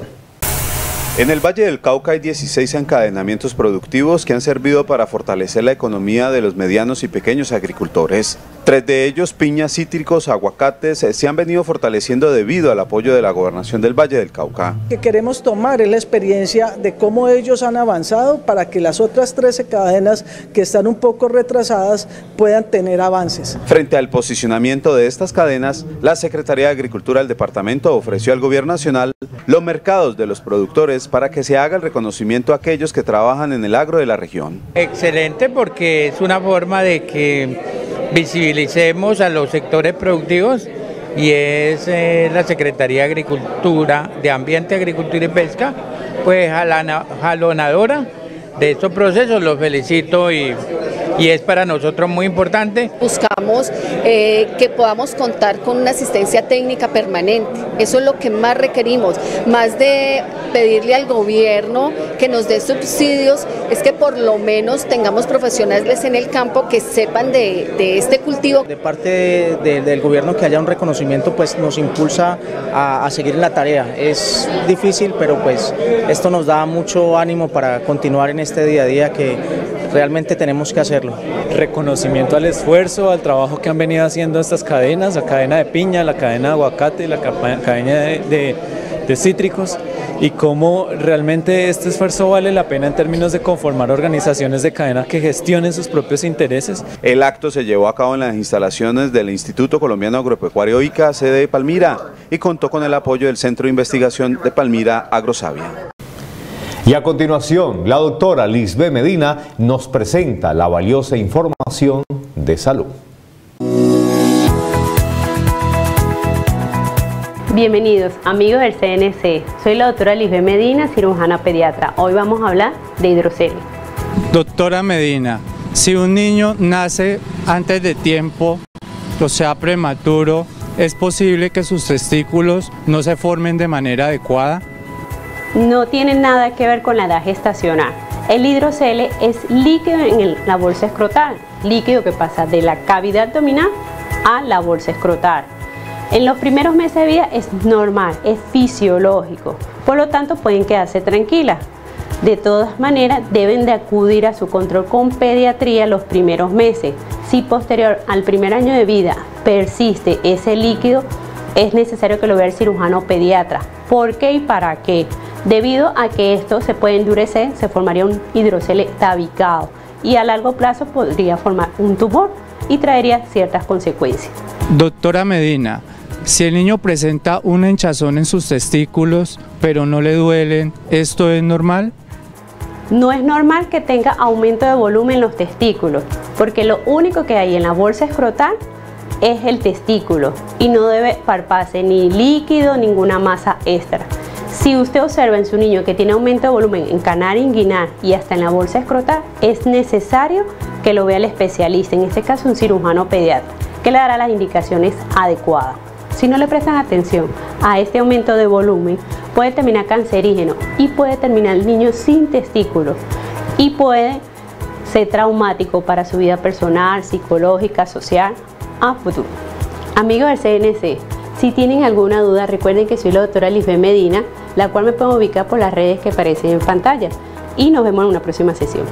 En el Valle del Cauca hay 16 encadenamientos productivos que han servido para fortalecer la economía de los medianos y pequeños agricultores. 3 de ellos, piñas, cítricos, aguacates, se han venido fortaleciendo debido al apoyo de la gobernación del Valle del Cauca. Que queremos tomar es la experiencia de cómo ellos han avanzado para que las otras 13 cadenas que están un poco retrasadas puedan tener avances. Frente al posicionamiento de estas cadenas, la Secretaría de Agricultura del departamento ofreció al Gobierno Nacional los mercados de los productores para que se haga el reconocimiento a aquellos que trabajan en el agro de la región. Excelente, porque es una forma de que visibilicemos a los sectores productivos y es la Secretaría de Agricultura, de Ambiente, Agricultura y Pesca, pues jalonadora de estos procesos. Los felicito y es para nosotros muy importante. Buscamos que podamos contar con una asistencia técnica permanente, eso es lo que más requerimos, más de pedirle al gobierno que nos dé subsidios, es que por lo menos tengamos profesionales en el campo que sepan de este cultivo. De parte del gobierno que haya un reconocimiento pues nos impulsa a seguir en la tarea, es difícil pero pues esto nos da mucho ánimo para continuar en este día a día que realmente tenemos que hacerlo. Reconocimiento al esfuerzo, al trabajo que han venido haciendo estas cadenas, la cadena de piña, la cadena de aguacate, la cadena de cítricos, y cómo realmente este esfuerzo vale la pena en términos de conformar organizaciones de cadena que gestionen sus propios intereses. El acto se llevó a cabo en las instalaciones del Instituto Colombiano Agropecuario ICA, sede de Palmira, y contó con el apoyo del Centro de Investigación de Palmira, Agrosavia. Y a continuación, la doctora Lisbeth Medina nos presenta la valiosa información de salud. Bienvenidos amigos del CNC, soy la doctora Lisbeth Medina, cirujana pediatra. Hoy vamos a hablar de hidroceles. Doctora Medina, si un niño nace antes de tiempo, o sea prematuro, ¿es posible que sus testículos no se formen de manera adecuada? No tiene nada que ver con la edad gestacional. El hidrocele es líquido en la bolsa escrotal, líquido que pasa de la cavidad abdominal a la bolsa escrotal. En los primeros meses de vida es normal, es fisiológico, por lo tanto pueden quedarse tranquilas. De todas maneras deben de acudir a su control con pediatría los primeros meses. Si posterior al primer año de vida persiste ese líquido, es necesario que lo vea el cirujano pediatra. ¿Por qué y para qué? Debido a que esto se puede endurecer, se formaría un hidrocele tabicado y a largo plazo podría formar un tumor y traería ciertas consecuencias. Doctora Medina, si el niño presenta una hinchazón en sus testículos pero no le duelen, ¿esto es normal? No es normal que tenga aumento de volumen en los testículos, porque lo único que hay en la bolsa escrotal es el testículo y no debe palparse ni líquido, ninguna masa extra. Si usted observa en su niño que tiene aumento de volumen en canal inguinal y hasta en la bolsa escrotal, es necesario que lo vea el especialista, en este caso un cirujano pediatra, que le dará las indicaciones adecuadas. Si no le prestan atención a este aumento de volumen, puede terminar cancerígeno y puede terminar el niño sin testículos y puede ser traumático para su vida personal, psicológica, social a futuro. Amigos del CNC, si tienen alguna duda, recuerden que soy la doctora Lisbeth Medina, la cual me pueden ubicar por las redes que aparecen en pantalla. Y nos vemos en una próxima sesión.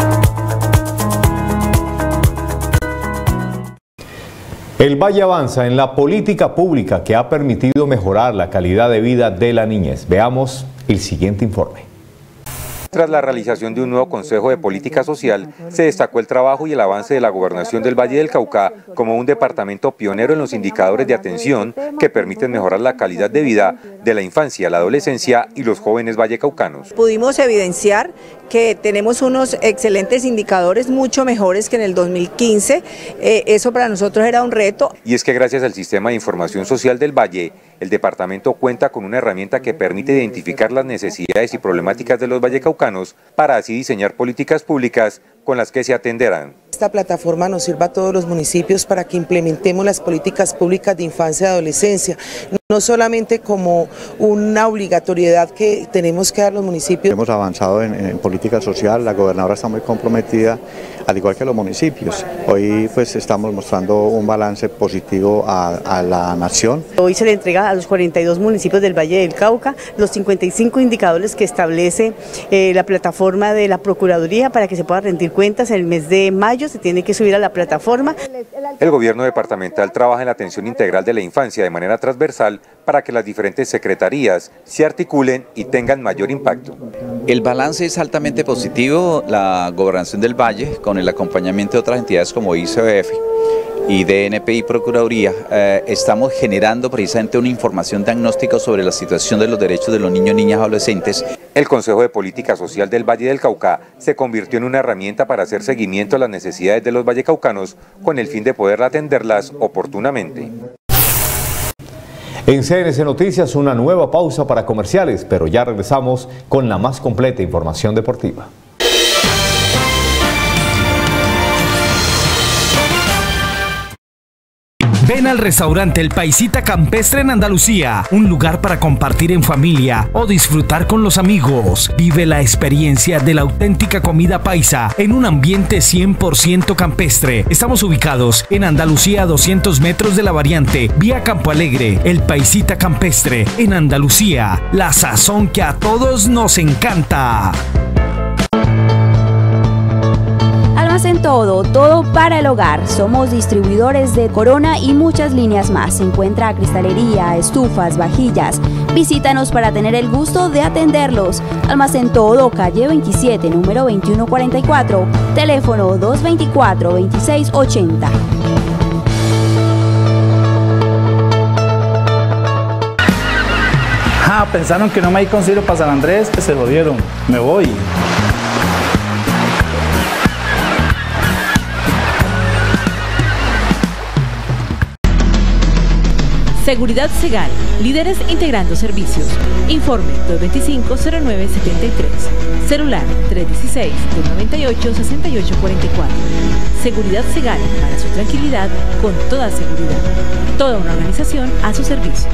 El Valle avanza en la política pública que ha permitido mejorar la calidad de vida de la niñez. Veamos el siguiente informe. Tras la realización de un nuevo Consejo de Política Social, se destacó el trabajo y el avance de la Gobernación del Valle del Cauca como un departamento pionero en los indicadores de atención que permiten mejorar la calidad de vida de la infancia, la adolescencia y los jóvenes vallecaucanos. Pudimos evidenciar que tenemos unos excelentes indicadores, mucho mejores que en el 2015. Eso para nosotros era un reto. Y es que gracias al Sistema de Información Social del Valle, el departamento cuenta con una herramienta que permite identificar las necesidades y problemáticas de los vallecaucanos para así diseñar políticas públicas con las que se atenderán. Esta plataforma nos sirva a todos los municipios para que implementemos las políticas públicas de infancia y adolescencia, no solamente como una obligatoriedad que tenemos que dar los municipios. Hemos avanzado en política social, la gobernadora está muy comprometida, al igual que los municipios. Hoy pues estamos mostrando un balance positivo a la nación. Hoy se le entrega a los 42 municipios del Valle del Cauca los 55 indicadores que establece la plataforma de la Procuraduría para que se pueda rendir cuentas. En el mes de mayo se tiene que subir a la plataforma. El gobierno departamental trabaja en la atención integral de la infancia de manera transversal para que las diferentes secretarías se articulen y tengan mayor impacto. El balance es altamente positivo. La Gobernación del Valle, con el acompañamiento de otras entidades como ICBF y DNP y Procuraduría, estamos generando precisamente una información diagnóstica sobre la situación de los derechos de los niños, niñas y adolescentes. El Consejo de Política Social del Valle del Cauca se convirtió en una herramienta para hacer seguimiento a las necesidades de los vallecaucanos con el fin de poder atenderlas oportunamente. En CNC Noticias, una nueva pausa para comerciales, pero ya regresamos con la más completa información deportiva. Ven al restaurante El Paisita Campestre en Andalucía, un lugar para compartir en familia o disfrutar con los amigos. Vive la experiencia de la auténtica comida paisa en un ambiente 100% campestre. Estamos ubicados en Andalucía a 200 metros de la variante, vía Campo Alegre. El Paisita Campestre en Andalucía, la sazón que a todos nos encanta. En todo para el hogar. Somos distribuidores de Corona y muchas líneas más. Se encuentra cristalería, estufas, vajillas. Visítanos para tener el gusto de atenderlos. Almacén Todo, calle 27, número 2144. Teléfono 224-2680. Pensaron que no me hay consigo para San Andrés, que se jodieron. Me voy. Seguridad Segal, líderes integrando servicios. Informe 225-0973. Celular 316-298-6844. Seguridad Segal, para su tranquilidad, con toda seguridad. Toda una organización a su servicio.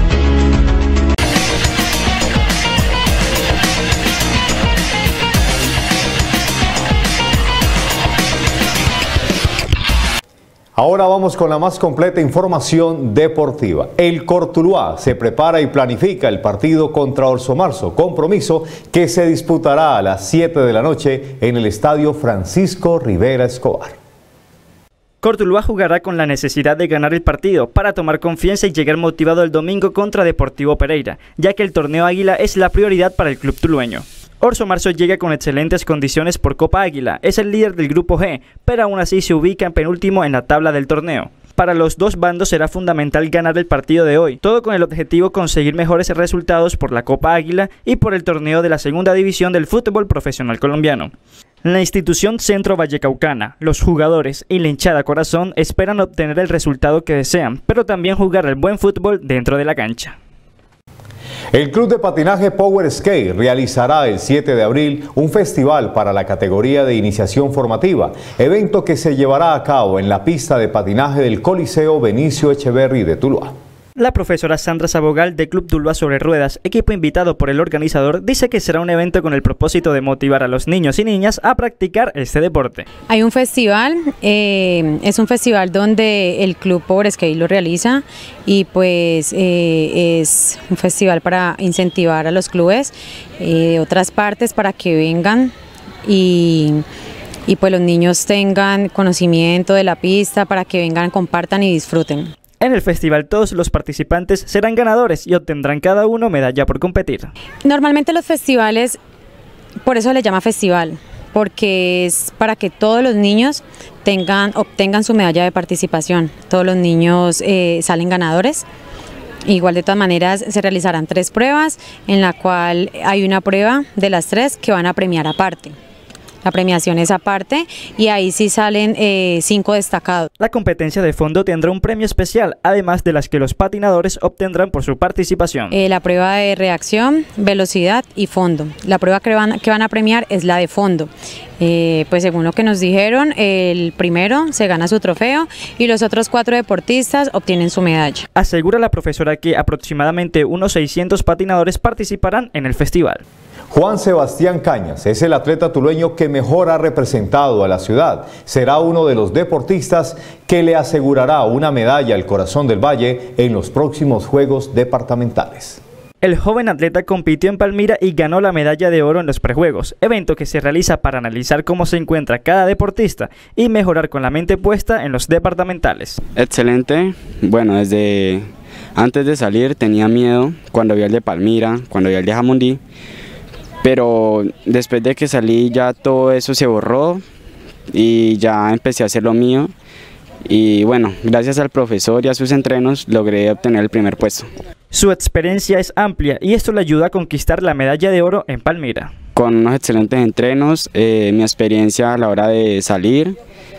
Ahora vamos con la más completa información deportiva. El Cortuluá se prepara y planifica el partido contra Orso Marzo, compromiso que se disputará a las 7 de la noche en el estadio Francisco Rivera Escobar. Cortuluá jugará con la necesidad de ganar el partido para tomar confianza y llegar motivado el domingo contra Deportivo Pereira, ya que el torneo Águila es la prioridad para el club tulueño. Orso Marzo llega con excelentes condiciones por Copa Águila, es el líder del grupo G, pero aún así se ubica en penúltimo en la tabla del torneo. Para los dos bandos será fundamental ganar el partido de hoy, todo con el objetivo de conseguir mejores resultados por la Copa Águila y por el torneo de la segunda división del fútbol profesional colombiano. La institución Centro Vallecaucana, los jugadores y la hinchada corazón esperan obtener el resultado que desean, pero también jugar el buen fútbol dentro de la cancha. El Club de Patinaje Power Skate realizará el 7 de abril un festival para la categoría de iniciación formativa, evento que se llevará a cabo en la pista de patinaje del Coliseo Benicio Echeverry de Tuluá. La profesora Sandra Sabogal de Club Tuluá sobre Ruedas, equipo invitado por el organizador, dice que será un evento con el propósito de motivar a los niños y niñas a practicar este deporte. Hay un festival, es un festival donde el Club Power Skate lo realiza y pues es un festival para incentivar a los clubes de otras partes para que vengan y pues los niños tengan conocimiento de la pista, para que vengan, compartan y disfruten. En el festival todos los participantes serán ganadores y obtendrán cada uno medalla por competir. Normalmente los festivales, por eso le llama festival, porque es para que todos los niños obtengan su medalla de participación. Todos los niños salen ganadores Igual de todas maneras se realizarán 3 pruebas, en la cual hay una prueba de las 3 que van a premiar aparte. La premiación es aparte y ahí sí salen 5 destacados. La competencia de fondo tendrá un premio especial, además de las que los patinadores obtendrán por su participación. La prueba de reacción, velocidad y fondo. La prueba que van a premiar es la de fondo. Pues según lo que nos dijeron, el primero se gana su trofeo y los otros 4 deportistas obtienen su medalla. Asegura la profesora que aproximadamente unos 600 patinadores participarán en el festival. Juan Sebastián Cañas es el atleta tulueño que mejor ha representado a la ciudad. Será uno de los deportistas que le asegurará una medalla al Corazón del Valle en los próximos Juegos Departamentales. El joven atleta compitió en Palmira y ganó la medalla de oro en los prejuegos, evento que se realiza para analizar cómo se encuentra cada deportista y mejorar con la mente puesta en los departamentales. Excelente, bueno, desde antes de salir tenía miedo cuando vi el de Palmira, cuando vi el de Jamundí, pero después de que salí ya todo eso se borró y ya empecé a hacer lo mío y bueno, gracias al profesor y a sus entrenos logré obtener el primer puesto. Su experiencia es amplia y esto le ayuda a conquistar la medalla de oro en Palmira. Con unos excelentes entrenos, mi experiencia a la hora de salir,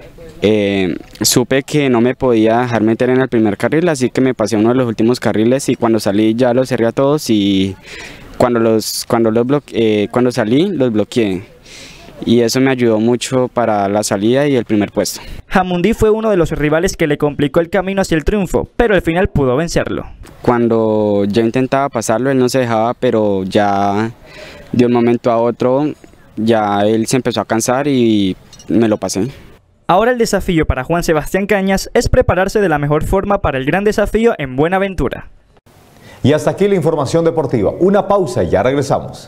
supe que no me podía dejar meter en el primer carril, así que me pasé a uno de los últimos carriles y cuando salí ya los cerré a todos y cuando salí los bloqueé y eso me ayudó mucho para la salida y el primer puesto. Jamundí fue uno de los rivales que le complicó el camino hacia el triunfo, pero al final pudo vencerlo. Cuando yo intentaba pasarlo él no se dejaba, pero ya de un momento a otro ya él se empezó a cansar y me lo pasé. Ahora el desafío para Juan Sebastián Cañas es prepararse de la mejor forma para el gran desafío en Buenaventura. Y hasta aquí la información deportiva. Una pausa y ya regresamos.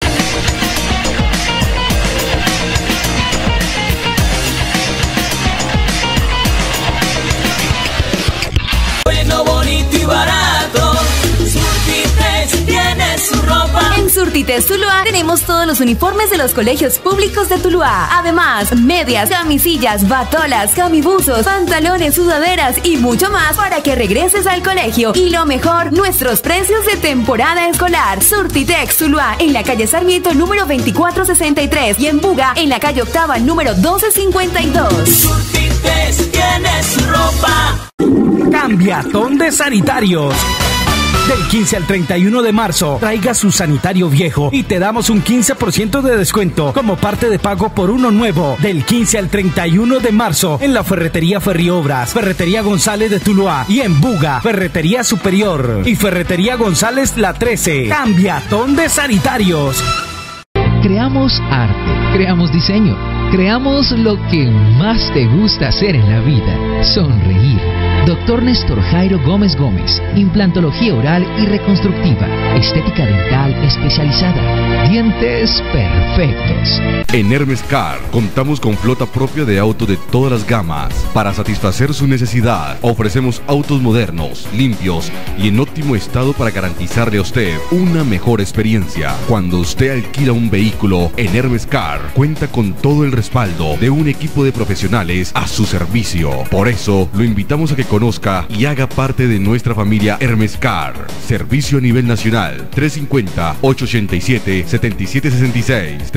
Bueno, bonito y barato, Surtites tiene su ropa. En Surtites Tuluá tenemos todos los uniformes de los colegios públicos de Tuluá. Además, medias, camisillas, batolas, camibuzos, pantalones, sudaderas y mucho más para que regreses al colegio. Y lo mejor, nuestros precios de temporada escolar. Surtitex Tuluá en la calle Sarmiento número 2463 y en Buga en la calle Octava número 1252. Surtites tiene su ropa. Cambiatón de sanitarios. Del 15 al 31 de marzo, traiga su sanitario viejo y te damos un 15% de descuento como parte de pago por uno nuevo. Del 15 al 31 de marzo, en la Ferretería Ferriobras, Ferretería González de Tuluá y en Buga, Ferretería Superior y Ferretería González La 13. Cambiatón de sanitarios. Creamos arte, creamos diseño, creamos lo que más te gusta hacer en la vida, sonreír. Dr. Néstor Jairo Gómez Gómez, implantología oral y reconstructiva, estética dental especializada, dientes perfectos. En Hermes Car contamos con flota propia de autos de todas las gamas. Para satisfacer su necesidad, ofrecemos autos modernos, limpios y en óptimo estado para garantizarle a usted una mejor experiencia. Cuando usted alquila un vehículo en Hermes Car, cuenta con todo el respaldo de un equipo de profesionales a su servicio. Por eso, lo invitamos a que conozca y haga parte de nuestra familia Hermes Car. Servicio a nivel nacional 350-887-7766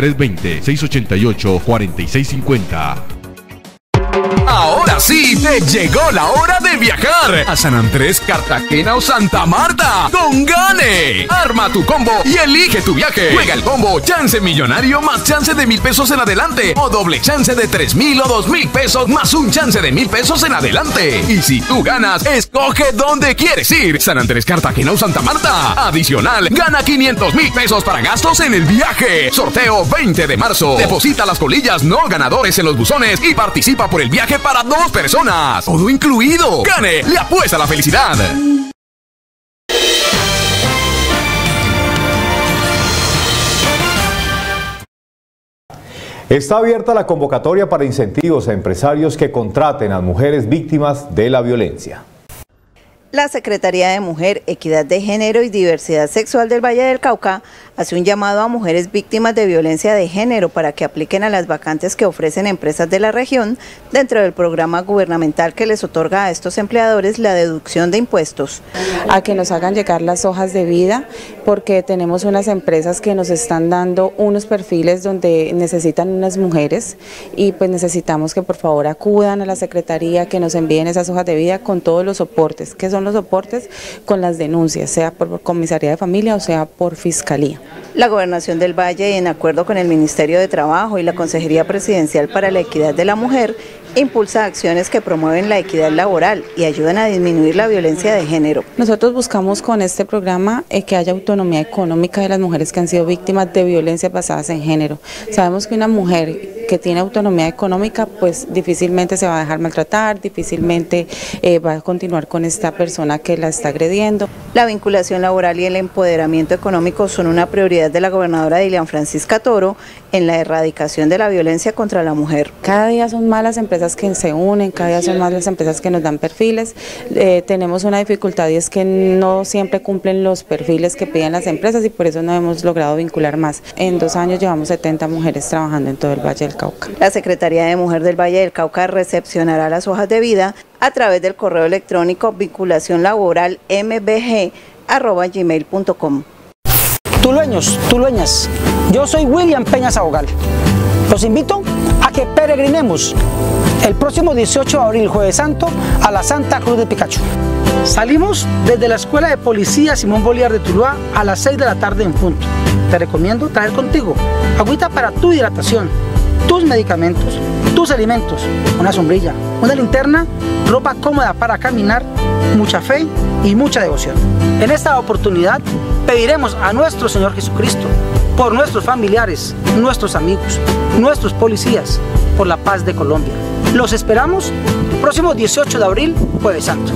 320-688-4650. Ahora sí, te llegó la hora de viajar a San Andrés, Cartagena o Santa Marta con Gane. Arma tu combo y elige tu viaje. Juega el combo Chance Millonario más chance de 1,000 pesos en adelante o doble chance de 3,000 o 2,000 pesos más un chance de 1,000 pesos en adelante. Y si tú ganas, escoge dónde quieres ir. San Andrés, Cartagena o Santa Marta. Adicional, gana 500,000 pesos para gastos en el viaje. Sorteo 20 de marzo. Deposita las colillas no ganadores en los buzones y participa por el viaje para 2 personas. Todo incluido. Gane, le apuesta a la felicidad. Está abierta la convocatoria para incentivos a empresarios que contraten a mujeres víctimas de la violencia. La Secretaría de Mujer, Equidad de Género y Diversidad Sexual del Valle del Cauca hace un llamado a mujeres víctimas de violencia de género para que apliquen a las vacantes que ofrecen empresas de la región dentro del programa gubernamental que les otorga a estos empleadores la deducción de impuestos. A que nos hagan llegar las hojas de vida, porque tenemos unas empresas que nos están dando unos perfiles donde necesitan unas mujeres y pues necesitamos que por favor acudan a la Secretaría, que nos envíen esas hojas de vida con todos los soportes. ¿Qué son los soportes? Con las denuncias, sea por comisaría de familia o sea por fiscalía. La Gobernación del Valle, en acuerdo con el Ministerio de Trabajo y la Consejería Presidencial para la Equidad de la Mujer, impulsa acciones que promueven la equidad laboral y ayudan a disminuir la violencia de género. Nosotros buscamos con este programa que haya autonomía económica de las mujeres que han sido víctimas de violencias basadas en género. Sabemos que una mujer que tiene autonomía económica pues difícilmente se va a dejar maltratar, difícilmente va a continuar con esta persona que la está agrediendo. La vinculación laboral y el empoderamiento económico son una prioridad de la gobernadora Dilian Francisca Toro en la erradicación de la violencia contra la mujer. Cada día son más las empresas que se unen, cada día son más las empresas que nos dan perfiles. Tenemos una dificultad y es que no siempre cumplen los perfiles que piden las empresas y por eso no hemos logrado vincular más. En 2 años llevamos 70 mujeres trabajando en todo el Valle del Cauca. La Secretaría de Mujer del Valle del Cauca recepcionará las hojas de vida a través del correo electrónico vinculacionlaboralmbg@gmail.com. Tulueños, tulueñas, yo soy William Peña Sabogal. Los invito a que peregrinemos el próximo 18 de abril, Jueves Santo, a la Santa Cruz de Picacho. Salimos desde la Escuela de Policía Simón Bolívar de Tuluá a las 6 de la tarde en punto. Te recomiendo traer contigo agüita para tu hidratación, tus medicamentos, tus alimentos, una sombrilla, una linterna, ropa cómoda para caminar, mucha fe y mucha devoción. En esta oportunidad pediremos a nuestro Señor Jesucristo por nuestros familiares, nuestros amigos, nuestros policías, por la paz de Colombia. Los esperamos el próximo 18 de abril, Jueves Santo.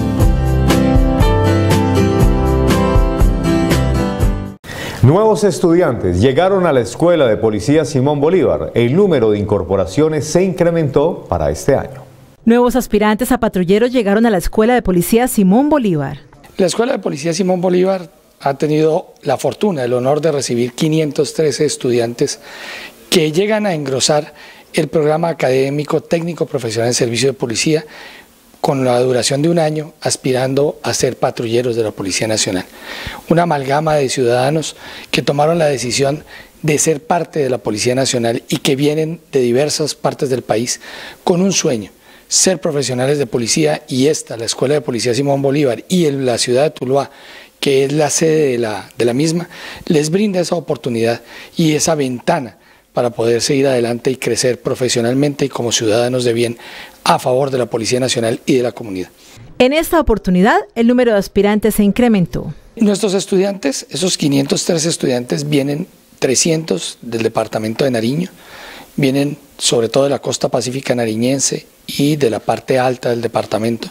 Nuevos estudiantes llegaron a la Escuela de Policía Simón Bolívar. El número de incorporaciones se incrementó para este año. Nuevos aspirantes a patrulleros llegaron a la Escuela de Policía Simón Bolívar. La Escuela de Policía Simón Bolívar ha tenido la fortuna, el honor de recibir 513 estudiantes que llegan a engrosar el programa académico técnico profesional en servicio de policía con la duración de 1 año, aspirando a ser patrulleros de la Policía Nacional. Una amalgama de ciudadanos que tomaron la decisión de ser parte de la Policía Nacional y que vienen de diversas partes del país con un sueño: ser profesionales de policía, y la Escuela de Policía Simón Bolívar y la ciudad de Tuluá, que es la sede de la misma, les brinda esa oportunidad y esa ventana para poder seguir adelante y crecer profesionalmente y como ciudadanos de bien a favor de la Policía Nacional y de la comunidad. En esta oportunidad, el número de aspirantes se incrementó. Nuestros estudiantes, esos 503 estudiantes, vienen 300 del departamento de Nariño, vienen sobre todo de la costa pacífica nariñense y de la parte alta del departamento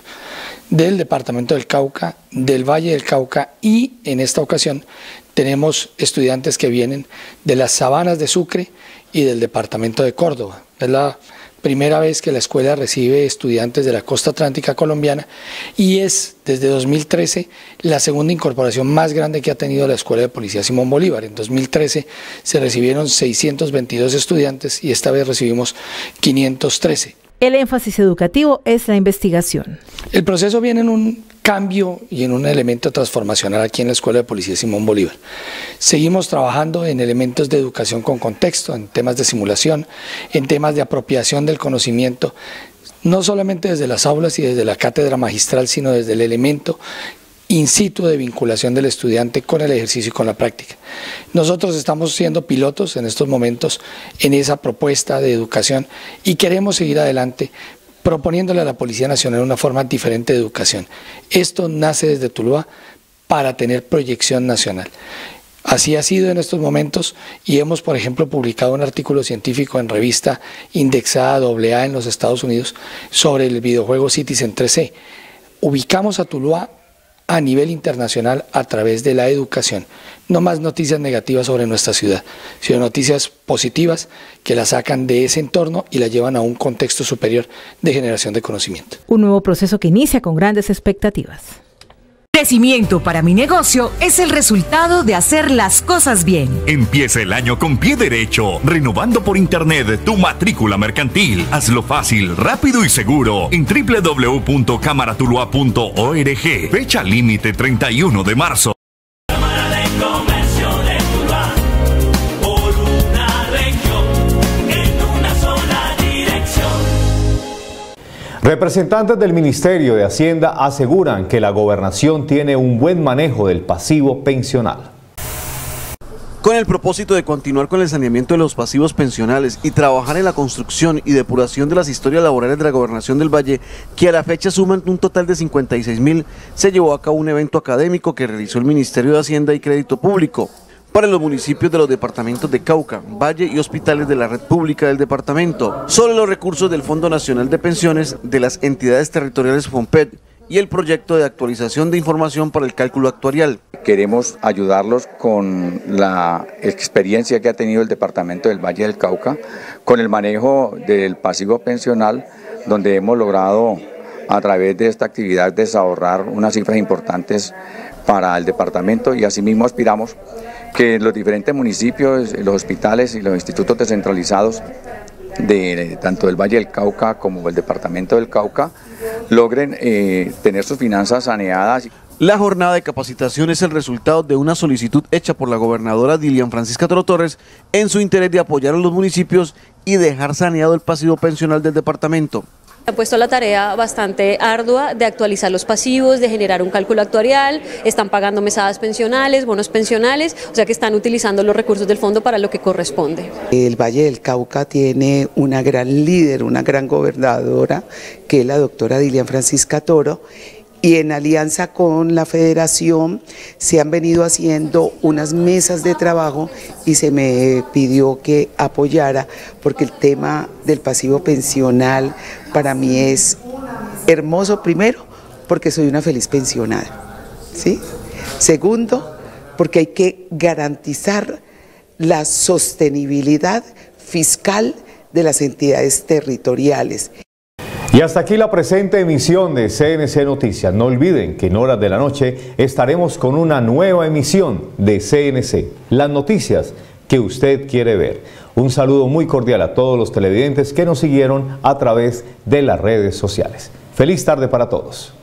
del Cauca, del Valle del Cauca, y en esta ocasión tenemos estudiantes que vienen de las sabanas de Sucre y del departamento de Córdoba. Es la primera vez que la escuela recibe estudiantes de la costa atlántica colombiana y es desde 2013 la segunda incorporación más grande que ha tenido la Escuela de Policía Simón Bolívar. En 2013 se recibieron 622 estudiantes y esta vez recibimos 513. El énfasis educativo es la investigación. El proceso viene en un cambio y en un elemento transformacional aquí en la Escuela de Policía Simón Bolívar. Seguimos trabajando en elementos de educación con contexto, en temas de simulación, en temas de apropiación del conocimiento, no solamente desde las aulas y desde la cátedra magistral, sino desde el elemento in situ de vinculación del estudiante con el ejercicio y con la práctica. Nosotros estamos siendo pilotos en estos momentos en esa propuesta de educación y queremos seguir adelante proponiéndole a la Policía Nacional una forma diferente de educación. Esto nace desde Tuluá para tener proyección nacional. Así ha sido en estos momentos y hemos, por ejemplo, publicado un artículo científico en revista indexada AA en los Estados Unidos sobre el videojuego Citizen 3C. Ubicamos a Tuluá a nivel internacional a través de la educación. No más noticias negativas sobre nuestra ciudad, sino noticias positivas que la sacan de ese entorno y la llevan a un contexto superior de generación de conocimiento. Un nuevo proceso que inicia con grandes expectativas. Crecimiento para mi negocio es el resultado de hacer las cosas bien. Empieza el año con pie derecho, renovando por internet tu matrícula mercantil. Hazlo fácil, rápido y seguro en www.cámaratuluá.org. Fecha límite 31 de marzo. Cámara de Comercio de Tuluá, por una región, en una sola dirección. Representantes del Ministerio de Hacienda aseguran que la gobernación tiene un buen manejo del pasivo pensional. Con el propósito de continuar con el saneamiento de los pasivos pensionales y trabajar en la construcción y depuración de las historias laborales de la Gobernación del Valle, que a la fecha suman un total de 56.000, se llevó a cabo un evento académico que realizó el Ministerio de Hacienda y Crédito Público para los municipios de los departamentos de Cauca, Valle y hospitales de la red pública del departamento, sobre los recursos del Fondo Nacional de Pensiones, de las entidades territoriales FONPED y el proyecto de actualización de información para el cálculo actuarial. Queremos ayudarlos con la experiencia que ha tenido el departamento del Valle del Cauca, con el manejo del pasivo pensional, donde hemos logrado a través de esta actividad desahorrar unas cifras importantes para el departamento, y asimismo aspiramos que los diferentes municipios, los hospitales y los institutos descentralizados de tanto del Valle del Cauca como el departamento del Cauca logren tener sus finanzas saneadas. La jornada de capacitación es el resultado de una solicitud hecha por la gobernadora Dilian Francisca Toro Torres en su interés de apoyar a los municipios y dejar saneado el pasivo pensional del departamento. Ha puesto la tarea bastante ardua de actualizar los pasivos, de generar un cálculo actuarial, están pagando mesadas pensionales, bonos pensionales, o sea que están utilizando los recursos del fondo para lo que corresponde. El Valle del Cauca tiene una gran líder, una gran gobernadora, que es la doctora Dilian Francisca Toro, y en alianza con la federación se han venido haciendo unas mesas de trabajo y se me pidió que apoyara porque el tema del pasivo pensional para mí es hermoso, primero porque soy una feliz pensionada, ¿sí? Segundo, porque hay que garantizar la sostenibilidad fiscal de las entidades territoriales. Y hasta aquí la presente emisión de CNC Noticias. No olviden que en horas de la noche estaremos con una nueva emisión de CNC, las noticias que usted quiere ver. Un saludo muy cordial a todos los televidentes que nos siguieron a través de las redes sociales. Feliz tarde para todos.